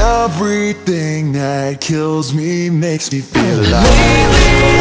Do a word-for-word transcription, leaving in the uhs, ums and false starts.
Everything that kills me makes me feel alive. Lately